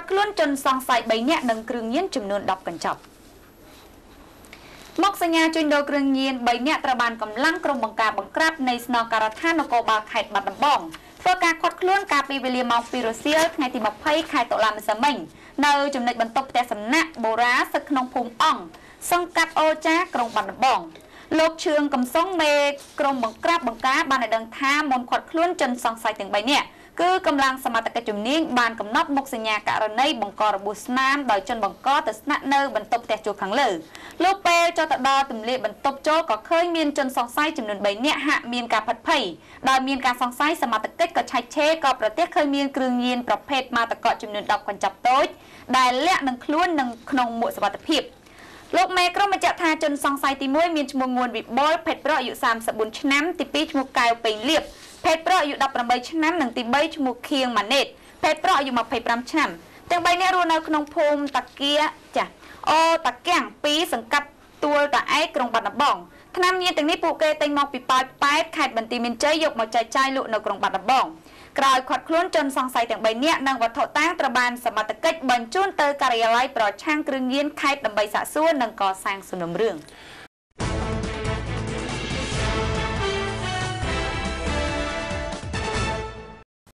ខ្លួនជនសង្ស័យ3នាក់និងគ្រឿងញៀនចំនួន10កញ្ចប់មកសញ្ញាជួញដូរគ្រឿងញៀន3នាក់ត្រូវបានកម្លាំងក្រុមបង្ការបង្ក្រាបនៃស្នងការដ្ឋាននគរបាលខេត្តបាត់ដំបងធ្វើការឃាត់ខ្លួនកាលពីវេលាម៉ោង 2 រសៀលថ្ងៃទី 20 ខែតុលាម្សិលមិញនៅចំណុចបន្ទប់ផ្ទះសំណាក់បូរ៉ាស្ថិតក្នុងភូមិអង្គសង្កាត់អូចាក្រុងបាត់ដំបងលោកឈឿងកំសុងមេក្រុមបង្ក្រាបបង្ការបានឲ្យដឹងថាមុនឃាត់ខ្លួនជនសង្ស័យទាំង3នាក់គឺកម្លាំងសមត្ថកិច្ចជំនាញបានកំណត់មុខសញ្ញាករណីបង្ករបួសស្នាមដោយជនបង្កទៅស្នាក់នៅបន្ទប់ផ្ទះជួលខាងលើលោកពេលចុះទៅដល់ទម្លាបន្ទប់ចូលក៏ឃើញមានជនសង្ស័យចំនួន3នាក់ហាក់មានការផិតភ័យដោយមានការសង្ស័យសមត្ថកិច្ចក៏ឆែកឆេរក៏ប្រទះឃើញមានគ្រឿងញៀនប្រភេទម៉ាតកកចំនួន10កញ្ចប់តូចដែលលាក់នឹងខ្លួននឹងក្នុងមួកសុវត្ថិភាពលោកមេក្រុមបញ្ជាក់ថាជនសង្ស័យទី1មានឈ្មោះងួនវិបុលភេទប្រុសអាយុ34ឆ្នាំទី2ឈ្មោះកែវពេញលៀបភេទប្រុសអាយុ18ឆ្នាំនិងទី3ឈ្មោះខៀងម៉ាណេតភេទប្រុសអាយុ25ឆ្នាំទាំង3នាក់រស់នៅក្នុងភូមិតាគៀចាអូតាកៀង2សង្កាត់ទួលតាឯកក្រុងបាត់ដំបងថ្នាំញៀនទាំងនេះពួកគេទិញមកពីប៉ោយប៉ែតខេត្តបន្ទាយមានជ័យយកមកចែកចាយលក់នៅក្រុងបាត់ដំបងក្រោយឃាត់ខ្លួនជនសង្ស័យទាំង3នាក់និងវត្ថុតាងត្រូវបានសមត្ថកិច្ចបញ្ជូនទៅការិយាល័យប្រឆាំងគ្រឿងញៀនខេត្តដើម្បីសាកសួរនិងកសាងសំណុំរឿង